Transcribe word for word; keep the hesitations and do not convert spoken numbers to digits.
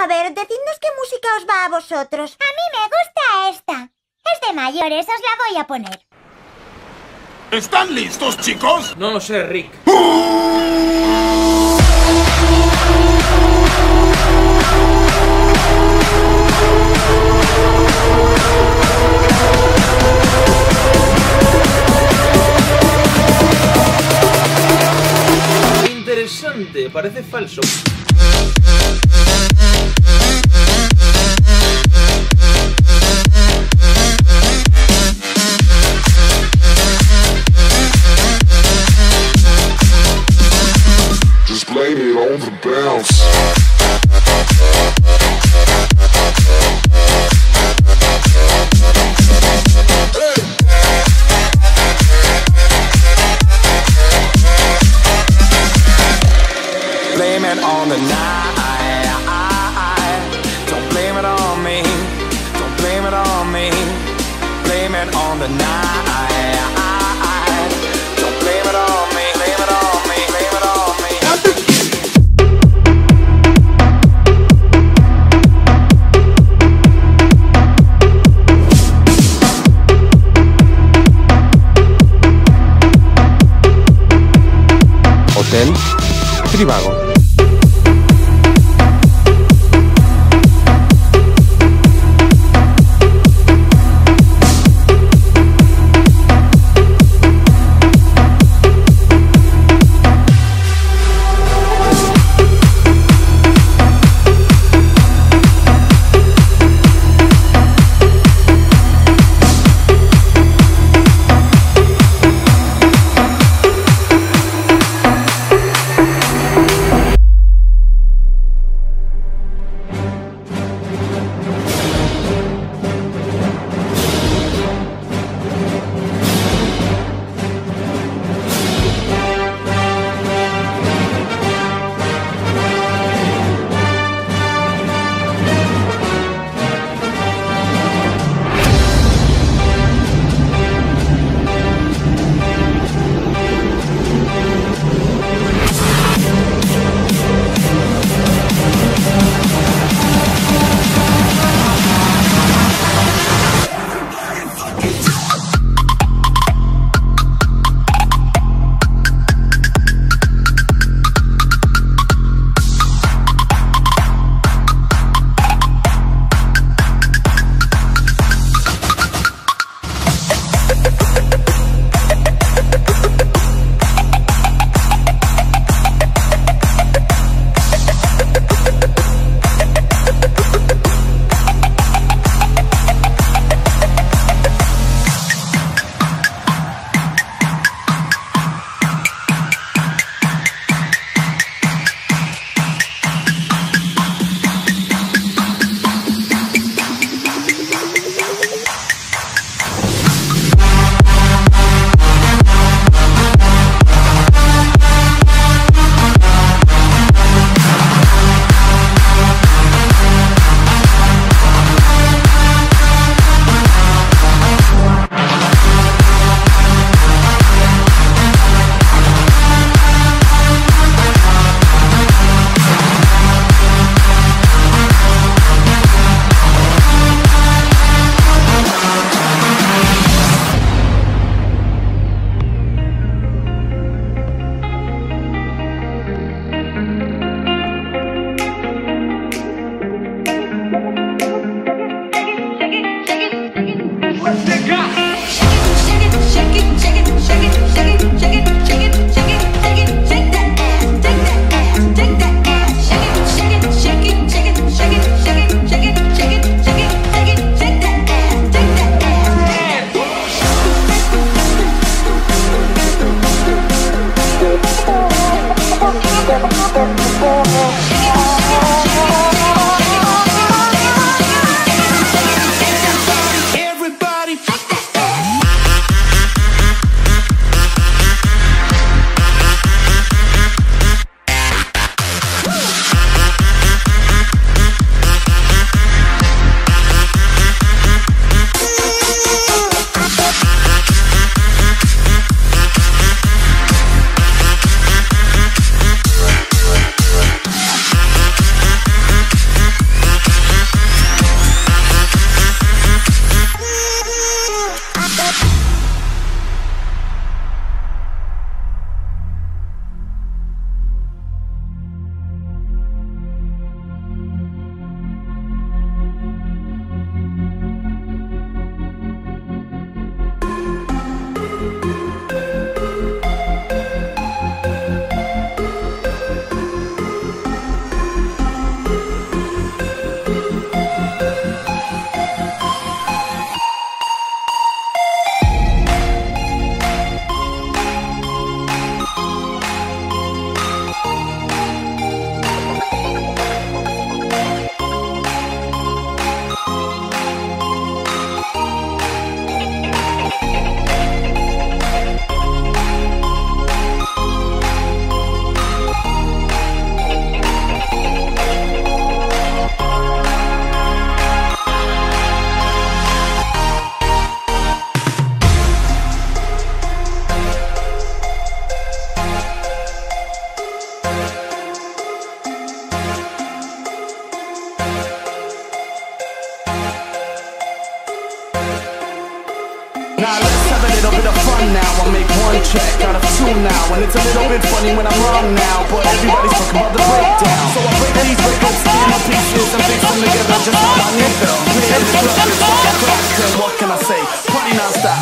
A ver, decidnos qué música os va a vosotros. A mí me gusta esta. Es de mayores, os la voy a poner. ¿Están listos, chicos? No lo sé, Rick. Interesante, parece falso. Just blame it on the bounce. Blame it on the night. Don't blame it on me. Don't blame it on me. Blame it on the night. Don't blame it on me. Blame it on me. Blame it on me. Hotel Trivago. Now let's have a little bit of fun now. I make one check out of two now, and it's a little bit funny when I'm wrong now, but everybody's talking about the breakdown. So I break these records into pieces and fix them together just how I need them. Created the club, it's all cracked, and what can I say? Party non-stop,